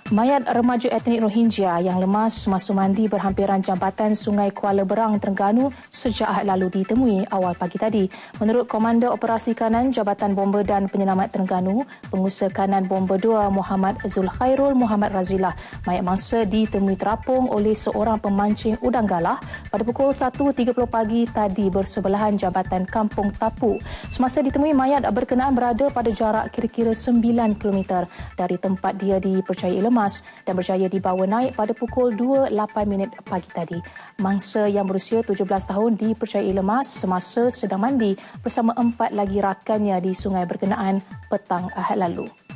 Mayat remaja etnik Rohingya yang lemas semasa mandi berhampiran jambatan Sungai Kuala Berang, Terengganu sejak Ahad lalu ditemui awal pagi tadi. Menurut Komander Operasi Kanan Jabatan Bomber dan Penyelamat Terengganu, Pengusaha Kanan Bomber 2 Muhammad Zulkhairul Muhammad Razilah, mayat mangsa ditemui terapung oleh seorang pemancing udang galah pada pukul 1.30 pagi tadi bersebelahan Jambatan Kampung Tapu. Semasa ditemui, mayat berkenaan berada pada jarak kira-kira 9 km dari tempat dia dipercayai lemas dan berjaya dibawa naik pada pukul 2.08 pagi tadi. Mangsa yang berusia 17 tahun dipercayai lemas semasa sedang mandi bersama 4 lagi rakannya di sungai berkenaan petang Ahad lalu.